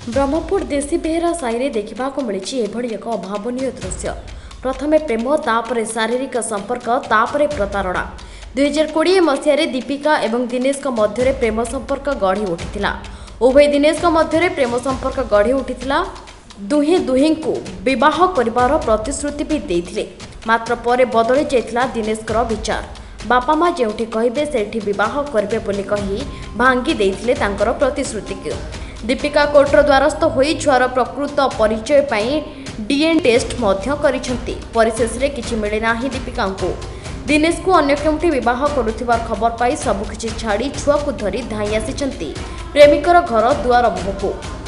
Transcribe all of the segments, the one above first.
ब्रह्मपुर देशी बेहेरा साई देखा मिली एक अभावन दृश्य। प्रथमे प्रेम तापरे शारीरिक संपर्क तापरे प्रतारणा। 2020 मसीह दीपिका और दिनेश मध्य प्रेम संपर्क गढ़ी उठी। उभय दिनेश मध्य प्रेम संपर्क गढ़ी उठी। दुहे दुहीं को विवाह कर प्रतिश्रुति भी देते, मात्र पर बदली जाता दिनेश विचार। बापा माँ जो कहे से विवाह करेंगे बोली कही भांगी देते प्रतिश्रुति को। दीपिका कोर्टर द्वारस्थ होई छुआर प्रकृत परिचय पाई डीएनए टेस्ट मध्य करिसेंती। परिशेष रे किछि मिले नाही दीपिका को। दिनेश को अन्य केउठी विवाह करुथिबार खबर पाई सबकिछि छाड़ी छुआ को धरी धाई आसिछंती प्रेमिकर घर दुआर मुहको।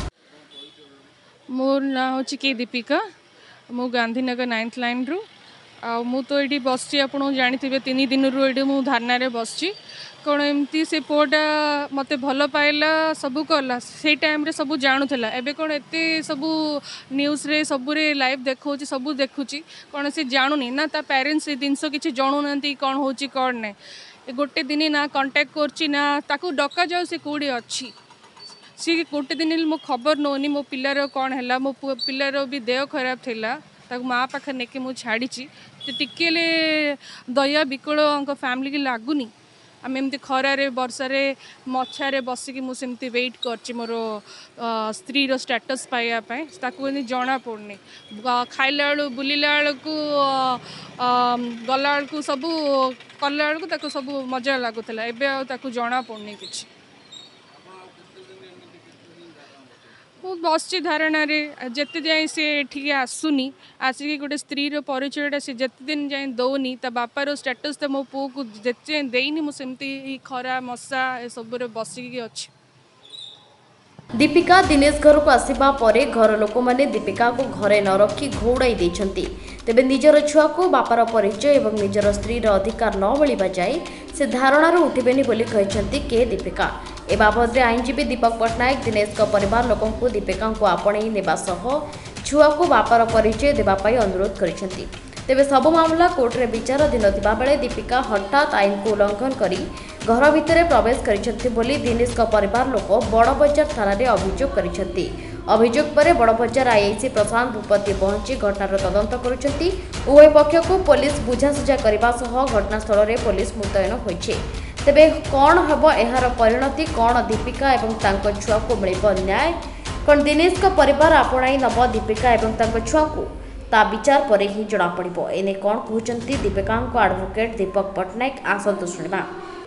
मोर ना होछि के दीपिका, मु गांधीनगर 9th लाइन रु आ मु तो एडी बसची आपण जानिथिबे 3 दिन रु एडी मु धारना रे बसची। कौन एमती से पुआटा मत भल पाइला सबू कला से टाइम रे सबू जानूला। एबे कौन एते सबू न्यूज़ रे सबू रे लाइव देखो सबू देखुची कौन से जानूनी ना ता पेरेंट्स जिनस किसी जणु ना कौन होची कौन ना गोटे दिन ना कांटेक्ट करची ना ताकू डका जाओ से कोड़ी अच्छी सी गोटे दिन मो खबर नौनी मो पिलार कौन है मो पिलार भी देह खराब थिला ताकू माँ पाखे नेके मु छाड़ी टिके दया विकल फैमिली की लगुनी। आम एमती खरारे वर्षारे मछारे बसिकी मुझे वेट कर मोर स्त्री रो स्टेटस पाइबापी ताकू जना पड़नी खाइला बेलू बुलला बेलू गला बेलू सबू कला बेलू सब मजा लगुला एवं जना पड़नी कि बस धारणा जिते जाए सी ठीक आसुनी आसिक गोटे स्त्री रो परिचयटा सी जिते दिन जाए दौनी ता बापार स्टेटस तो मो पु को जिते देनी मुझे खरा मशा ए सब बसिकी अच्छी। दीपिका दिनेश घर को आसवा पर घर लोक मैंने दीपिका को घरे न रखी घोड़ाई देछंती। तेबे निजर छुआ को बापार परिचय और निजर स्त्री अधिकार न मिलवा जाए से धारणार उठिबेनी बोली कहिसंती के दीपिका। ए बाबद आईनजीवी दीपक पट्टनायक दिनेश परिवार लोकों को दीपिका को आपणई नेबा सह छुआ को बापार परिचय देवाई अनुरोध करिसंती। तेबे सब मामला कोर्ट रे विचाराधीन थिबा बेले दीपिका हठात आईन को उल्लंघन करी घर भितर प्रवेश करिसंती बोली दिनेश परिवार लोक बड़बजार थाना रे अभियोग करिसंती। अभियोग पर बड़बजार आईआईसी प्रशांत भूपति पहुंची घटनार तदंत करुछंती। उभय पक्ष को पुलिस बुझासुझा करबा सह घटनास्थल रे पुलिस मुतयन होइछे। तेबे कौन हेबो एहार परिणति, कौन दीपिका एवं तांको छुआ को मिलिबो न्याय, कौन दिनेश का परिवार आपणाई नब दीपिका एवं तांको छुआ को ता विचार पर ही जना पड़िबो। एने कौन कहउचंती दीपिका को एडवोकेट दीपक पट्टनायक आसंतु सुनिबा।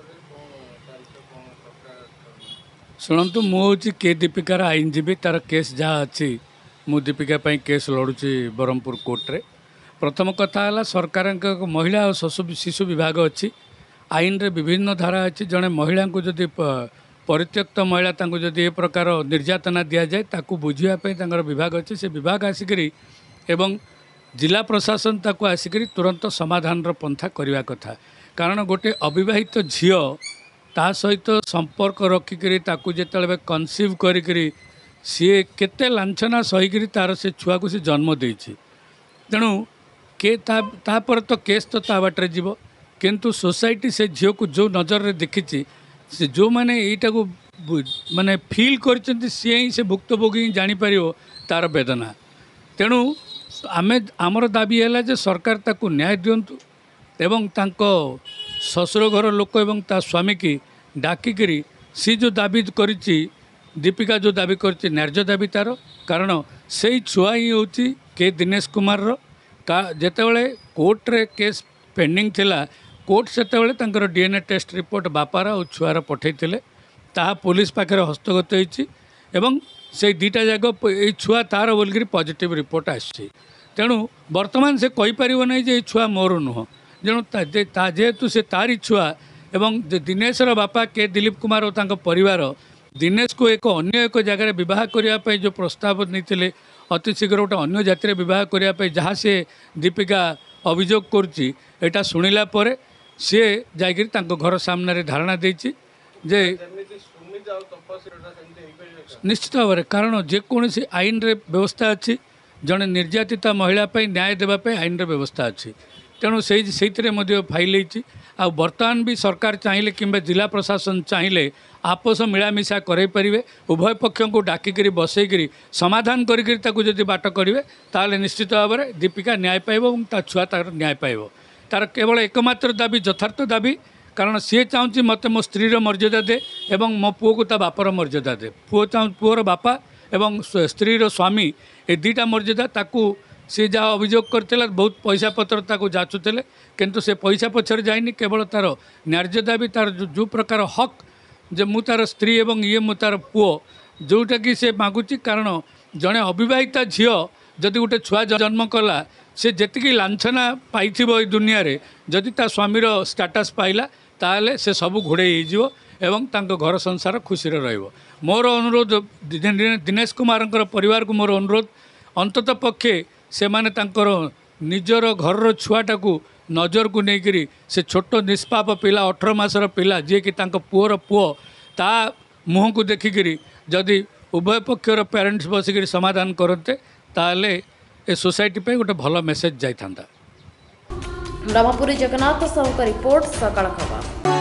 शुणु मुझे के दीपिकार आईनजीवी तार केस जहाँ अच्छी मु दीपिका केस लड़ुची ब्रह्मपुर कोर्ट रे। प्रथम कथा है सरकार महिला और शिशु विभाग अच्छी आईन रे विभिन्न धारा अच्छी जड़े महिला को जदि परित्यक्त महिला जदि ए प्रकार निर्यातना दि जाए ताकू बुझापी विभाग अच्छी से विभाग आसिक एवं जिला प्रशासन ताकू आसिक तुरंत समाधान पंथा करने कथा। कारण गोटे अविवाहित झील ता सहित संपर्क रखिकी ताकू जिते कनसीव करी सी केते लांछना सहीकि तार से छुआ को सी जन्म देछि। तेणु के तापर तो केस तो ता बाटे जीव किंतु सोसाइटी से झील को जो नजर रे देखी से जो मैंने यहीटा को माने फील कर सी ही से भुक्तभोगी जापर तार वेदना। तेणु आमे आमर दाबी है जे सरकार ताकू न्याय दिंतु एवं तांको ससुर घर लोक एवं ता स्वामी की डाकिकी सी जो दाबी करिछि दीपिका जो दाबी करिछि न्याय्य दाबी तार। कारण से छुआ ही होछि के दिनेश कुमार रो का जेतेबेले कोर्ट रे केस पेंडिंग थिला कोर्ट सेतेबेले तांकर डीएनए टेस्ट रिपोर्ट बापार और छुआर पठैथिले ताहा पुलिस पाखरे हस्तगत होइछि एवं से दुईटा जाक ये छुआ तार बोलिक पॉजिटिव रिपोर्ट आसी। तेणु वर्तमान से कही पारिबो नै जे छुआ मोर नुह जेणु जेहेतु से तारी छुआ एवं दिनेशर बापा के दिलीप कुमार और तांको परिवार दिनेश को अन्य एक जगह विवाह करने जो प्रस्ताव नहीं अति शीघ्र गोटे अन्य जाति विवाह करने जहाँ से दीपिका अभियोग करुच्ची एटा शुणिला पर सी जाकर घर सामने धारणा देछि जे निश्चित भाव में कारण जेकोसी आईन रे व्यवस्था अच्छी जड़े निर्यातिता महिला न्याय देवाई आईन रे व्यवस्था अच्छी। तेणु से फाइल आ बर्तमान भी सरकार चाहिए कि जिला प्रशासन चाहिए आपस मिलामिशा कराई पारे उभय पक्ष को डाकिकी बसईकरी समाधान करी बाट करेंगे ताल निश्चित भाव में दीपिका न्याय पाइब और ता छुआ तार न्याय पाइब तार केवल एकमात्र दाबी यथार्थ दाबी कारण सी चाहूँगी मत मो स्त्री मर्यादा दे एवं मो पुओ को ता बापर मर्यादा दे पुओर बापा एवं स्त्री स्वामी ए दुईटा मर्यादा ताकू सी जहाँ अभियोग करते बहुत पैसा पत्र ताकू जाचुले किंतु से पैसा पछर जाइनी केवल तार न्याय दाबी तार जो प्रकार हक जे मु तार स्त्री एवं ये मु तार पुओ जोटा कि से मागुची कारण जड़े अबिवाहिता झील जदि गोटे छुआ जन्म कला से जी लाछना पाई दुनिया रे जदि ता स्वामीर स्टाटस पाइला ताले से सब घोड़े हो एवं तांको घर संसार खुशी रहिबो। मोर अनुरोध दिनेश कुमार परिवार को मोर अनुरोध अंतत पक्षे से माने तांकर निजर घर छुआटा को नजर को लेकरी से छोट निष्पाप पिला 18 मासर पिला जी कि तांको पुओर पुओ ता मुह को देखिकी जदि उभय पक्षर पेरेंट्स बसिक समाधान करते ताले ए सोसाइटी पे गोटे भल मेसेज जाई थांदा। ब्रह्मपुरी जगन्नाथ साहू का रिपोर्ट सकाळ खबर।